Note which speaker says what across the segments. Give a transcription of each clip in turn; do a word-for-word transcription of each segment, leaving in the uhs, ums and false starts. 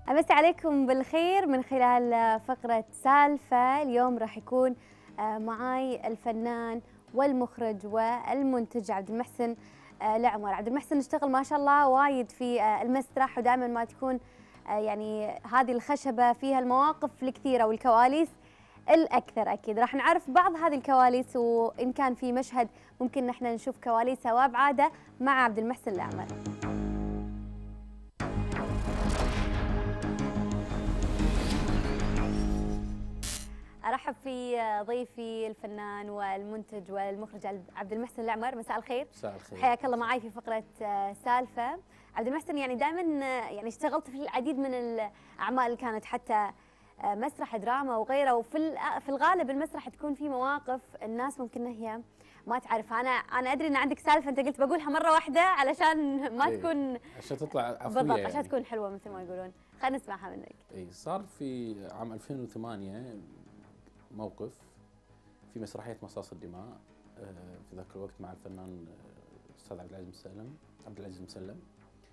Speaker 1: أمسي عليكم بالخير من خلال فقرة سالفة. اليوم راح يكون معاي الفنان والمخرج والمنتج عبد المحسن العمر. عبد المحسن اشتغل ما شاء الله وايد في المسرح، ودائما ما تكون يعني هذه الخشبة فيها المواقف الكثيرة والكواليس الأكثر. أكيد راح نعرف بعض هذه الكواليس، وإن كان في مشهد ممكن نحن نشوف كواليسه وأبعاده مع عبد المحسن العمر. ارحب في ضيفي الفنان والمنتج والمخرج عبد المحسن العمر. مساء الخير.
Speaker 2: مساء الخير.
Speaker 1: حياك الله معي في فقره سالفه. عبد المحسن يعني دائما يعني اشتغلت في العديد من الاعمال اللي كانت حتى مسرح دراما وغيره، وفي في الغالب المسرح تكون في مواقف الناس ممكن هي ما تعرف. انا انا ادري ان عندك سالفه انت قلت بقولها مره واحده علشان ما
Speaker 2: إيه.
Speaker 1: تكون
Speaker 2: عشان تطلع عفويه
Speaker 1: بالضبط،
Speaker 2: يعني.
Speaker 1: عشان تكون حلوه مثل ما يقولون. خلينا نسمعها منك.
Speaker 2: اي صار في عام ألفين وثمانية موقف في مسرحيه مصاص الدماء في ذاك الوقت مع الفنان الاستاذ عبد العزيز مسلم عبد العزيز مسلم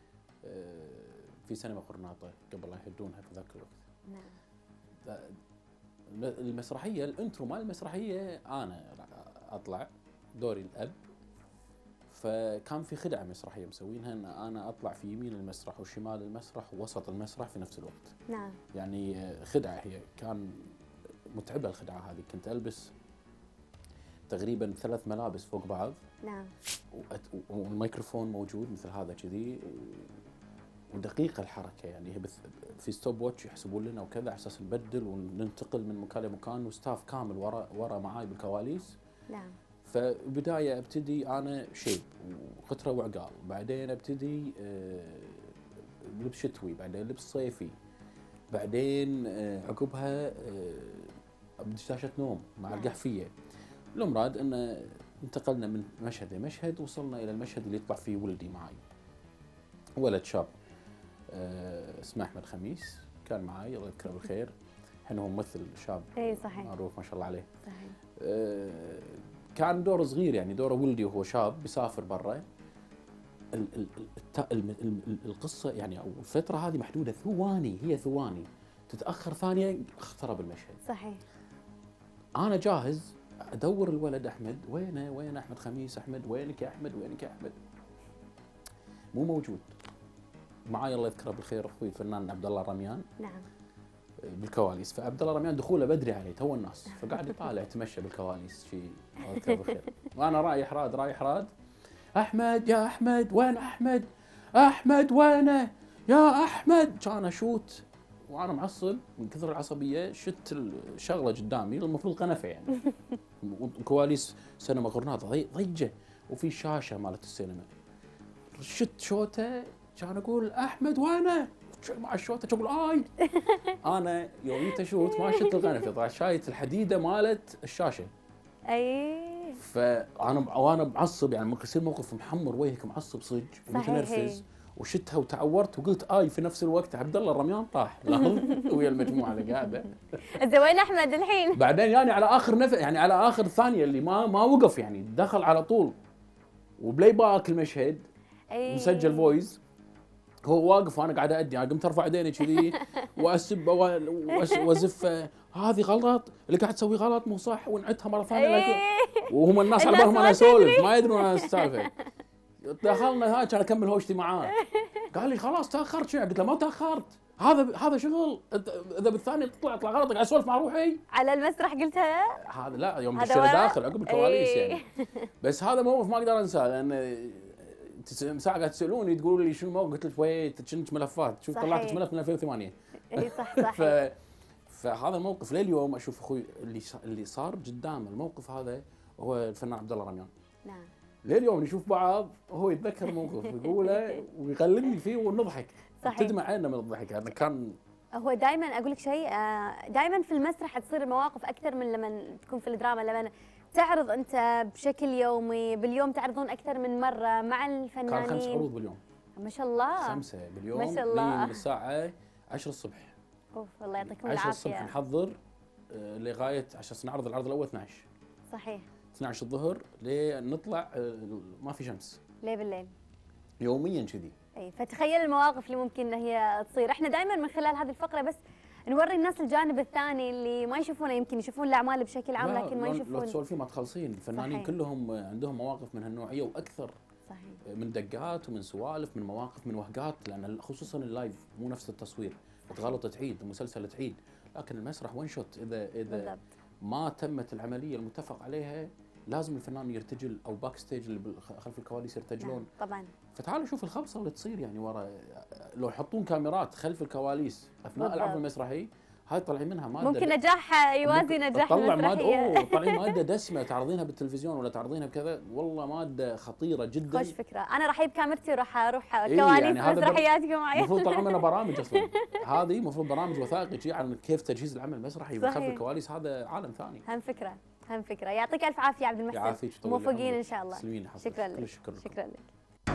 Speaker 2: في سينما قرناطه قبل لا يهدونها في ذاك الوقت.
Speaker 1: نعم.
Speaker 2: المسرحيه الانترو مال المسرحيه انا اطلع دوري الاب، فكان في خدعه مسرحيه مسوينها ان انا اطلع في يمين المسرح وشمال المسرح ووسط المسرح في نفس الوقت.
Speaker 1: نعم.
Speaker 2: يعني خدعه، هي كان متعبه الخدعه هذه. كنت البس تقريبا ثلاث ملابس فوق بعض.
Speaker 1: نعم.
Speaker 2: والميكروفون موجود مثل هذا كذي، ودقيقه الحركه يعني هي في ستوب واتش يحسبون لنا وكذا على اساس نبدل وننتقل من مكان لمكان، وستاف كامل ورا ورا معاي بالكواليس.
Speaker 1: نعم.
Speaker 2: فبدايه ابتدي انا شيب وقطره وعقال، بعدين ابتدي لبس شتوي، بعدين لبس صيفي، بعدين عقبها ابدي شاشه نوم مع القحفيه. الامراد ان انتقلنا من مشهد لمشهد، وصلنا الى المشهد اللي يطلع فيه ولدي معي، ولد شاب اسمه احمد خميس، كان معي الله يذكره بالخير. الحين هو ممثل شاب
Speaker 1: اي صحيح
Speaker 2: معروف ما شاء الله عليه.
Speaker 1: صحيح.
Speaker 2: أه كان دور صغير يعني دوره ولدي وهو شاب بيسافر برا. القصه يعني او الفتره هذه محدوده ثواني، هي ثواني تتاخر ثانيه اخترب المشهد.
Speaker 1: صحيح.
Speaker 2: انا جاهز ادور الولد احمد، وينه وين احمد خميس، احمد وينك يا احمد، وينك يا احمد؟ مو موجود. معاي الله يذكره بالخير اخوي الفنان عبد الله الرميان.
Speaker 1: نعم.
Speaker 2: بالكواليس، فعبد الله الرميان دخوله بدري عليه تو الناس، فقاعد يطالع يتمشى بالكواليس شيء الله يذكره بالخير. وانا رايح راد رايح راد احمد يا احمد وين احمد؟ احمد وينه يا احمد؟ كان اشوت وانا معصب من كثر العصبيه، شت الشغله قدامي المفروض قنفه يعني. كواليس سينما قرناطه ضيجه، وفي شاشه مالت السينما. شت شوته كان اقول احمد وينه؟ مع الشوطه اقول اي. انا يوم جيت اشوت ما شت القنفه، طلع شايت الحديده مالت الشاشه.
Speaker 1: اي.
Speaker 2: فانا وانا معصب يعني ممكن يصير موقف محمر وجهك معصب صدق ومتنرفز، وشتها وتعورت وقلت اي في نفس الوقت. عبد الله الرميان طاح لاحظ ويا المجموعه اللي قاعده.
Speaker 1: زين وين احمد الحين؟
Speaker 2: بعدين يعني على اخر نف يعني على اخر ثانيه اللي ما ما وقف يعني دخل على طول وبلاي باك المشهد. أي. مسجل فويس، هو واقف وانا قاعد ادي، انا قمت ارفع يديني كذي واسب وازف هذه غلط، اللي قاعد تسوي غلط مو صح، ونعدها مره ثانيه.
Speaker 1: أيه.
Speaker 2: وهم الناس على بالهم انا اسولف ما يدرون انا السالفه. دخلنا هاي كان اكمل هوشتي معاه، قال لي خلاص تاخرت شوي. قلت له ما تاخرت، هذا هذا شغل، اذا بالثاني تطلع طلع غلط قاعد اسولف مع روحي
Speaker 1: على المسرح قلتها.
Speaker 2: هذا لا يوم دشينا داخل عقب الكواليس يعني. بس هذا موقف ما اقدر انساه، لان ساعه قاعد تسالوني تقولوا لي شنو الموقف، قلت لك ويت كنت ملفات، شوف طلعت ملف من ألفين وثمانية.
Speaker 1: اي صح صح.
Speaker 2: ف... فهذا الموقف لليوم اشوف اخوي اللي اللي صار قدام الموقف هذا هو الفنان عبد الله رميان.
Speaker 1: نعم.
Speaker 2: لليوم نشوف بعض هو يتذكر موقف يقوله ويقلدني فيه ونضحك. صحيح. تدمع عيننا من الضحك. هذا كان
Speaker 1: هو دائما اقول لك شيء، دائما في المسرح تصير المواقف اكثر من لما تكون في الدراما. لما تعرض انت بشكل يومي باليوم تعرضون اكثر من مره مع الفنانين.
Speaker 2: كان خمس عروض باليوم.
Speaker 1: ما شاء الله.
Speaker 2: خمسه باليوم
Speaker 1: ما شاء الله.
Speaker 2: من الساعه عشرة الصبح.
Speaker 1: اوف الله يعطيكم العافيه.
Speaker 2: عشرة الصبح نحضر لغايه عشان نعرض العرض الاول اثنعش.
Speaker 1: صحيح.
Speaker 2: اثنعش الظهر لنطلع ما في شمس.
Speaker 1: ليه بالليل.
Speaker 2: يوميا كذي.
Speaker 1: اي فتخيل المواقف اللي ممكن ان هي تصير. احنا دائما من خلال هذه الفقره بس نوري الناس الجانب الثاني اللي ما يشوفونه، يمكن يشوفون الاعمال بشكل عام لكن ما يشوفون.
Speaker 2: لو تسولفين ما تخلصين، الفنانين
Speaker 1: صحيح.
Speaker 2: كلهم عندهم مواقف من هالنوعيه واكثر.
Speaker 1: صحيح.
Speaker 2: من دقات ومن سوالف، من مواقف، من وهقات، لان خصوصا اللايف مو نفس التصوير، تغلط تعيد، المسلسل تعيد، لكن المسرح وان شوت. اذا اذا بالضبط. ما تمت العمليه المتفق عليها لازم الفنان يرتجل، او باك ستيج اللي خلف الكواليس يرتجلون.
Speaker 1: نعم. طبعا.
Speaker 2: فتعالوا شوف الخبصه اللي تصير يعني ورا، لو يحطون كاميرات خلف الكواليس اثناء العرض المسرحي، هاي طالعين منها ماده
Speaker 1: ممكن نجاح يوازي نجاح المسرحيه.
Speaker 2: اوه طالعين ماده دسمه تعرضينها بالتلفزيون ولا تعرضينها بكذا، والله ماده خطيره جدا.
Speaker 1: خوش فكره، انا راح اجيب كاميرتي وراح اروح كواليس إيه يعني مسرحياتكم معي.
Speaker 2: المفروض طلعوا لنا برامج اصلا. هذه المفروض برامج وثائقي عن كيف تجهيز العمل المسرحي من خلف الكواليس، هذا عالم ثاني.
Speaker 1: هم فكره هم فكره. يعطيك الف عافيه عبد المحسن.
Speaker 2: يعافيك.
Speaker 1: موفقين ان شاء الله.
Speaker 2: شكرا لك. شكرا لك.
Speaker 1: شكرا لك.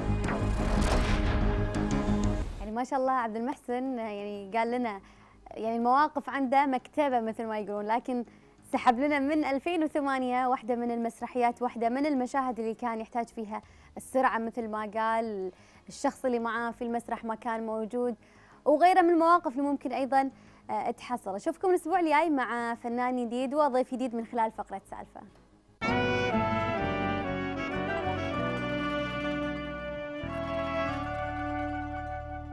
Speaker 1: يعني ما شاء الله عبد المحسن يعني قال لنا يعني المواقف عنده مكتبه مثل ما يقولون، لكن سحب لنا من ألفين وثمانية واحده من المسرحيات، واحده من المشاهد اللي كان يحتاج فيها السرعه مثل ما قال، الشخص اللي معاه في المسرح ما كان موجود، وغيره من المواقف اللي ممكن ايضا تحصل. اشوفكم الاسبوع الجاي مع فنان جديد وضيف جديد من خلال فقره سالفه.